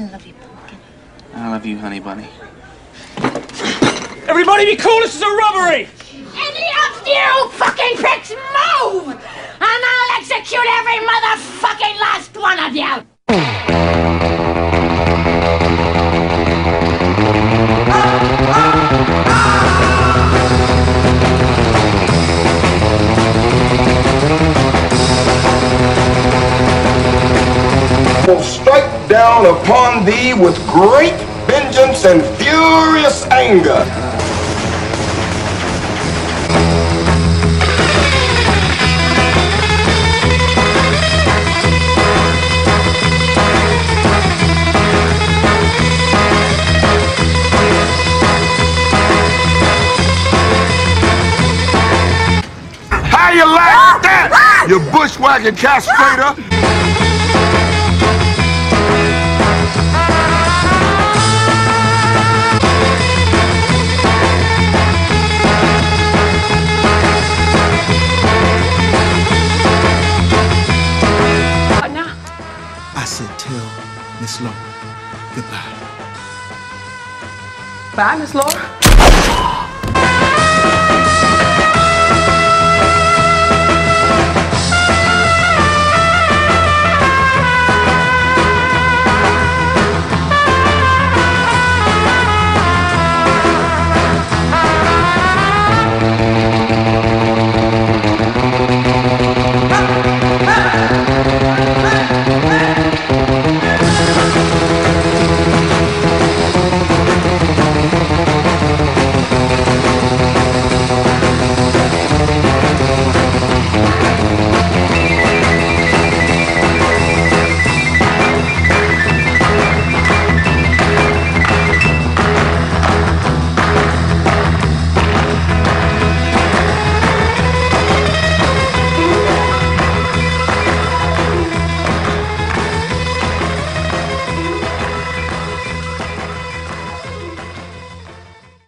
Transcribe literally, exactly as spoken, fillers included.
I love you, pumpkin. I love you, honey bunny. Everybody be cool, this is a robbery! Any of you fucking pricks move! And I'll execute every motherfucking last one of you! Will strike down upon thee with great vengeance and furious anger. How you like that, you bushwhacking castrator? I said tell Miss Laura goodbye. Bye, Miss Laura.